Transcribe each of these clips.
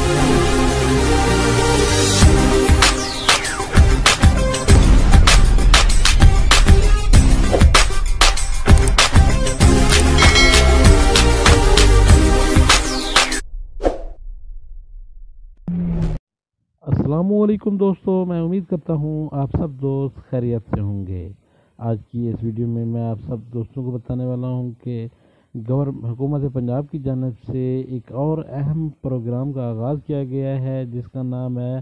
अस्सलामुअलैकुम दोस्तों, मैं उम्मीद करता हूँ आप सब दोस्त खैरियत से होंगे। आज की इस वीडियो में मैं आप सब दोस्तों को बताने वाला हूँ कि हुकूमत पंजाब की जानिब से एक और अहम प्रोग्राम का आगाज़ किया गया है जिसका नाम है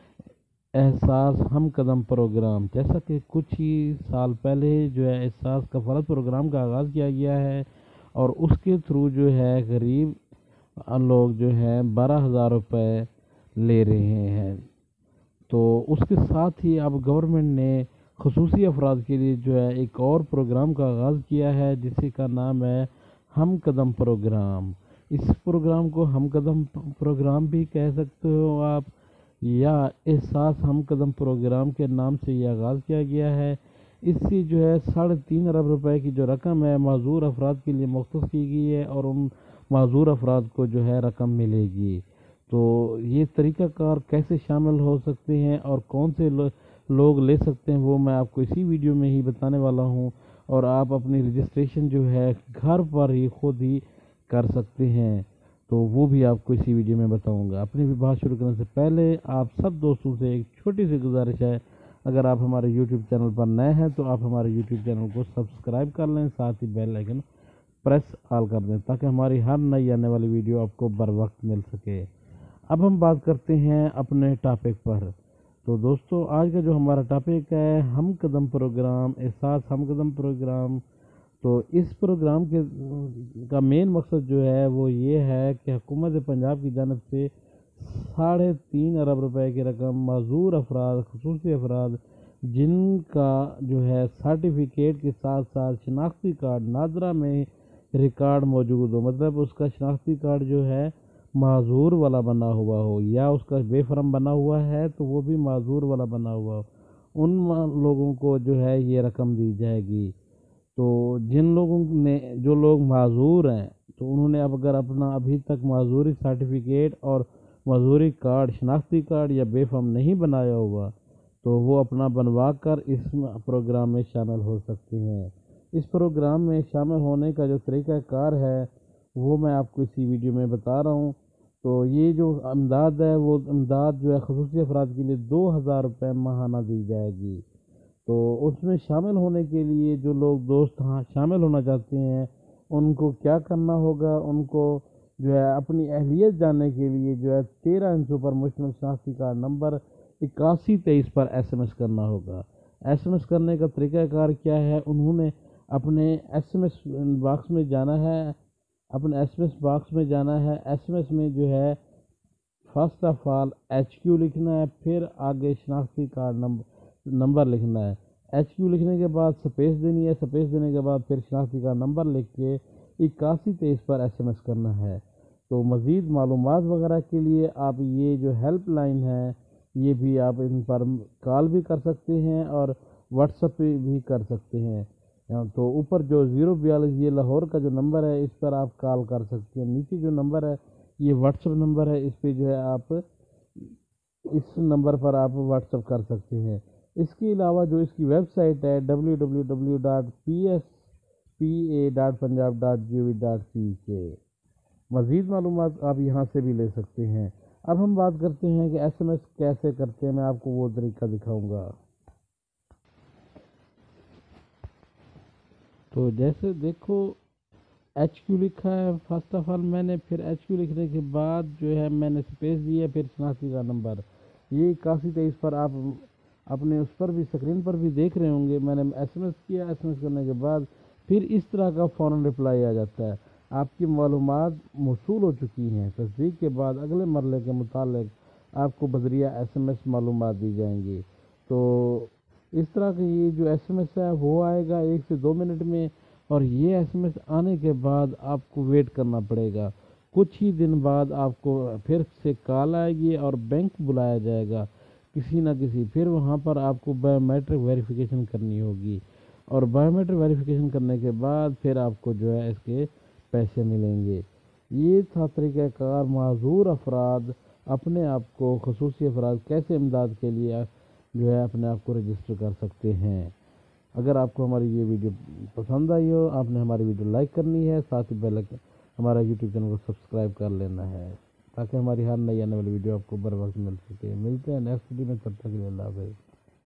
एहसास हम कदम प्रोग्राम। जैसा कि कुछ ही साल पहले जो है एहसास का फ़र्द प्रोग्राम का आगाज़ किया गया है और उसके थ्रू जो है गरीब लोग जो हैं 12,000 रुपये ले रहे हैं। तो उसके साथ ही अब गवर्नमेंट ने खसूसी अफराद के लिए जो है एक और प्रोग्राम का आगाज़ किया है जिसका का नाम है हम कदम प्रोग्राम। इस प्रोग्राम को हम कदम प्रोग्राम भी कह सकते हो आप, या एहसास हम कदम प्रोग्राम के नाम से ये आगाज़ किया गया है। इससे जो है 3.5 अरब रुपए की जो रकम है माजूर अफराद के लिए मुख्तस की गई है और उन माजूर अफराद को जो है रकम मिलेगी। तो ये तरीक़ाकार कैसे शामिल हो सकते हैं और कौन से लोग ले सकते हैं वो मैं आपको इसी वीडियो में ही बताने वाला हूं, और आप अपनी रजिस्ट्रेशन जो है घर पर ही खुद ही कर सकते हैं। तो वो भी आपको इसी वीडियो में बताऊंगा। अपनी भी बात शुरू करने से पहले आप सब दोस्तों से एक छोटी सी गुजारिश है, अगर आप हमारे यूट्यूब चैनल पर नए हैं तो आप हमारे यूट्यूब चैनल को सब्सक्राइब कर लें, साथ ही बेल आइकन प्रेस ऑल कर दें ताकि हमारी हर नई आने वाली वीडियो आपको बर वक्त मिल सके। अब हम बात करते हैं अपने टॉपिक पर। तो दोस्तों आज का जो हमारा टॉपिक है हम कदम प्रोग्राम, एहसास हम कदम प्रोग्राम। तो इस प्रोग्राम का मेन मकसद जो है वो ये है कि हुकूमत पंजाब की जानिब से 3.5 अरब रुपए की रकम माजूर अफराद, खसूसी अफराद जिनका जो है सर्टिफिकेट के साथ साथ शनाख्ती कार्ड नादरा में रिकॉर्ड मौजूद हो, मतलब उसका शनाख्ती कार्ड जो है माजूर वाला बना हुआ हो या उसका बेफरम बना हुआ है तो वो भी माजूर वाला बना हुआ हो, उन लोगों को जो है ये रकम दी जाएगी। तो जिन लोगों ने जो लोग माजूर हैं तो उन्होंने अब अगर अपना अभी तक माजूरी सर्टिफिकेट और माजूरी कार्ड, शनाख्ती कार्ड या बेफरम नहीं बनाया हुआ तो वो अपना बनवा कर इस प्रोग्राम में शामिल हो सकते हैं। इस प्रोग्राम में शामिल होने का जो तरीक़ाकार है वो मैं आपको इसी वीडियो में बता रहा हूँ। तो ये जो इमदाद है वो इमदाद जो है खसूसी अफराद के लिए 2,000 रुपये माहाना दी जाएगी। तो उसमें शामिल होने के लिए जो लोग दोस्त शामिल होना चाहते हैं उनको क्या करना होगा, उनको जो है अपनी अहलियत जानने के लिए जो है 13 इंचों पर मुश्तमिल शनाख्ती कार्ड नंबर 8123 पर SMS करना होगा। SMS करने का तरीक़ाकार क्या है, उन्होंने अपने SMS बॉक्स में जाना है, SMS में जो है फर्स्ट ऑफ ऑल HQ लिखना है, फिर आगे शनाख्ती कार्ड नंबर लिखना है। HQ लिखने के बाद स्पेस देनी है, स्पेस देने के बाद फिर शनाख्ती कार्ड नंबर लिख के 8123 पर SMS करना है। तो मज़ीद मालूमात वगैरह के लिए आप ये जो हेल्प लाइन है ये भी आप इन पर कॉल भी कर सकते हैं और व्हाट्सएप पे भी कर सकते हैं। तो ऊपर जो 042 ये लाहौर का जो नंबर है इस पर आप कॉल कर सकते हैं। नीचे जो नंबर है ये व्हाट्सएप नंबर है, इस पे जो है आप इस नंबर पर आप व्हाट्सएप कर सकते हैं। इसके अलावा जो इसकी वेबसाइट है www.pspa.punjab.gov.ck, मज़ीद मालूमात आप यहाँ से भी ले सकते हैं। अब हम बात करते हैं कि SMS कैसे करते हैं, मैं आपको वो तरीका दिखाऊंगा। तो जैसे देखो HQ लिखा है, फर्स्ट ऑफ ऑल मैंने फिर HQ लिखने के बाद जो है मैंने स्पेस दिया, फिर शनाख्ती का नंबर ये 8123 पर आप अपने उस पर भी स्क्रीन पर भी देख रहे होंगे। मैंने SMS किया, SMS करने के बाद फिर इस तरह का फ़ौरन रिप्लाई आ जाता है, आपकी मालूमात मौसूल हो चुकी हैं। तस्दीक के बाद अगले मरले के मुतालिक आपको बज़रिया SMS मालूमात दी जाएंगी। तो इस तरह का ये जो SMS है वो आएगा 1 से 2 मिनट में, और ये SMS आने के बाद आपको वेट करना पड़ेगा। कुछ ही दिन बाद आपको फिर से कॉल आएगी और बैंक बुलाया जाएगा किसी ना किसी, फिर वहाँ पर आपको बायोमेट्रिक वेरिफिकेशन करनी होगी, और बायोमेट्रिक वेरिफिकेशन करने के बाद फिर आपको जो है इसके पैसे मिलेंगे। ये था तरीक़ाकार माजूर अफराद اپنے آپ کو خصوصی افراد کیسے امداد کے لیے جو ہے اپنے آپ کو رجسٹر کر سکتے ہیں۔ اگر آپ کو ہماری یہ ویڈیو پسند آئی ہو، آپ نے ہماری ویڈیو لائک کرنی ہے، ساتھ ہی ہمارا یوٹیوب چینل کو سبسکرائب کر لینا ہے تاکہ ہماری ہر نئی آنے والی ویڈیو آپ کو بر وقت مل سکے۔ ملتے ہیں نیکسٹ ویڈیو میں، تب تک کے لیے اللہ حافظ۔